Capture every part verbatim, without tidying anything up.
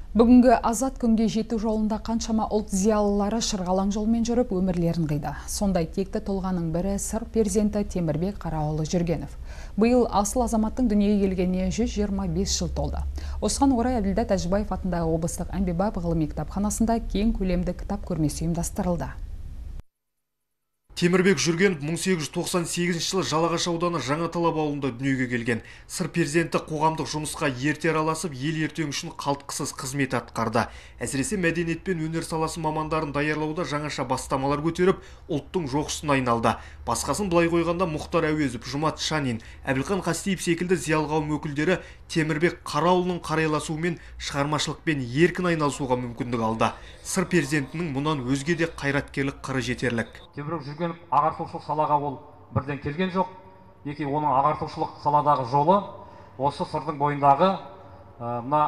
Бүгінгі азат күнге жету жолында қаншама ұлт зиялылары шырғалаң жолмен жүріп өмірлерін қиды. Сондай текті тұлғаның бірі сыр перзенті Темірбек Қарауылы Жүргенов. Биыл асыл азаматтың дүниеге келгеніне жүз жиырма бес жыл толды. Осыған орай Әбділда Тәжібаев атындағы облыстық Әмбебап ғылыми кітапханасында кең көлемді кітап көрмесі ұйымдастырылды. Темірбек Жүргенов мың сегіз жүз тоқсан сегізінші жылы Жалағаш ауданы Жаңаталап ауылында дүниеге келген. Сыр перзенті қоғамдық жұмысқа ерте араласып, ел ертең үшін қалтқысыз қызмет атқарды. Әсіресе мәдениет пен өнер саласы мамандарын даярлауда жаңаша бастамалар көтеріп, ұлттың жоқшысына айналды. Басқасын былай қойғанда Мұхтар Әуезов, Жұмат Шанин, Әбілқан Қастеев секілді зиялы қауым өкілдері Темірбек Қарауылының қарайласуымен, шығармашылықпен еркін айналысуға мүмкіндік алды. Сыр перзентінің мұнан өзге де қайраткерлік қыры жетерлік. Темірбек Жүргенов ағартушылық салаға ол бірден келген жоқ. Екі оның ағартушылық саладағы жолы осы сырдың бойындағы мына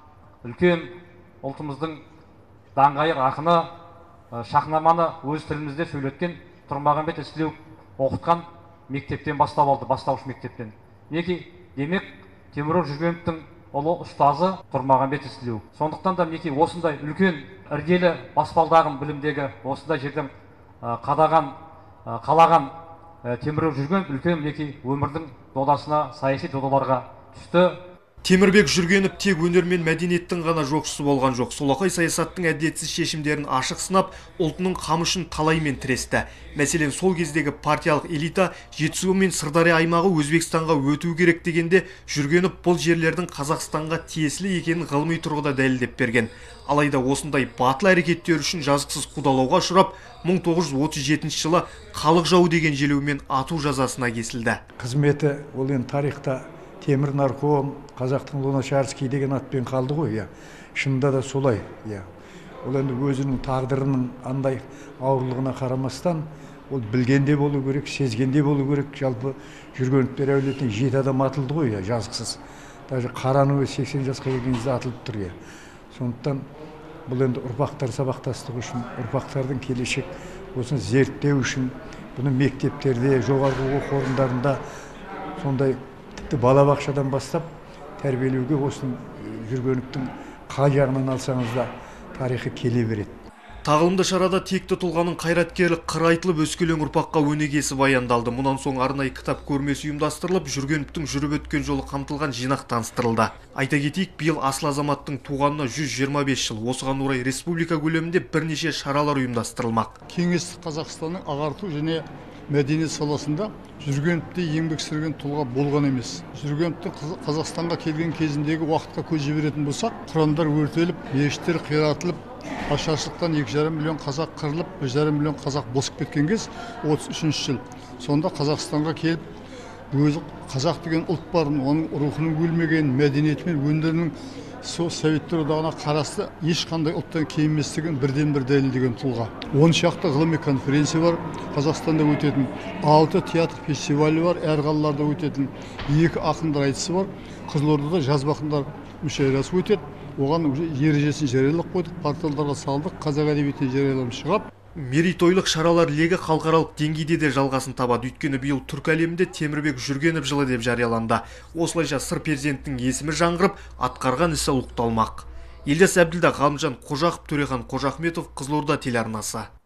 үлкен ұлтымыздың даңғайыр ақыны Шахнаманы өз тілімізде сөйлеткен Тұрмағамбет Ізтілеу оқытқан мектептен бастап алды, бастауыш мектептен. Неге демек Темірбек Жүргеновтың ұлы ұстазы Тұрмағамбет Ізтілеу. Сондықтан да неге осындай үлкен іргелі баспалдағын білімдегі осындай жерден қадаған, қалаған Темірбек Жүргенов үлкен неге өмірдің додасына, саяси додаларға түсті. Темірбек Жүргенов тек өнер мен мәдениеттің ғана жоқшысы болған жоқ. Солақай саясаттың әділетсіз шешімдерін ашық сынап, ұлтының қамы талаймен тіресті. Мәселен, сол кездегі партиялық элита Жетісу мен Сырдария аймағы Өзбекстанға өту керек дегенде, Жүргенов бұл жерлердің Қазақстанға тиесілі екенін ғылыми тұрғыда дәлелдеп берген. Алайда осындай батыл әрекеттер үшін жазықсыз қудалауға ұшырап, мың тоғыз жүз отыз жетінші жылы халық жауы деген желеумен ату жазасына кесілді. Қызметі ол енді тарихта Темір нарком, қазақтың Луначарский деген атпен қалды ғой, иә. Шынында да солай, иә. Ол енді өзінің тағдырының андай ауырлығына қарамастан, ол білгенде болу керек, сезгенде болу керек. Жалпы Жүргеновтер әулетінен жеті адам атылды ғой, иә, жазықсыз. Даже Қараны сексен жасқа келген кезде атылып тұр, иә. Сондықтан бұл енді ұрпақтар сабақтастығы үшін, ұрпақтардың келешек осыны зерттеу үшін, бұны мектептерде, жоғарғы оқу орындарында сондай балабақшадан бастап тәрбиелеуге осының Жүргеновтің қай жағынан алсаңыз да тарихы келе береді. Тағылымды шарада текті тұлғаның қайраткерлік қыры айтылып, өскелең ұрпаққа өнегесі баяндалды. Мұнан соң арнайы кітап көрмесі ұйымдастырылып, Жүргеновтің жүріп өткен жолы қамтылған жинақ таныстырылды. Айта кетейік, биыл асыл азаматтың туғанына жүз жиырма бес жыл. Осыған орай республика көлемінде бірнеше шаралар ұйымдастырылмақ. Кеңестік Қазақстанның ағарту және мәдениет саласында Жүргеновте еңбек сіңірген тұлға болған емес. Жүргеновтің Қазақстанға келген кезіндегі уақытқа көз жіберетін болсақ, құрандар өртеліп, мешіттер қиратылып, ашаршылықтан екі жарым миллион қазақ қырылып, бір жарым миллион қазақ босып кеткен кез отыз үшінші жыл. Сонда Қазақстанға келіп, өзі қазақ деген ұлт барын, оның рухының өлмеген, мәдениеті мен өнерінің сол Советтер одағына қарасты ешқандай ұлттан кем еместігін бірден бір дәлелдеген тұлға. он шақты ғылыми конференция бар, Қазақстанда өтетін, алты театр фестивалі бар, әр қалаларда өтетін, екі ақындар айтысы бар, Қызылордада жазба ақындар мүшәйрасы өтеді. Оған ережесін жариялап қойдық, порталдарға салдық, қазақ әдебиетіне жариялап шығып. Мерейтойлық шаралар легі халықаралық деңгейде де жалғасын табады. Өйткені биыл түркі әлемінде Темірбек Жүргенов жылы деп жарияланды. Осылайша сыр перзентінің есімі жаңғырып, атқарған ісі ұлықталмақ. Елдос Әбділда, Ғалымжан Қожақов, Төрехан Қожахметов, Қызылорда телеарнасы.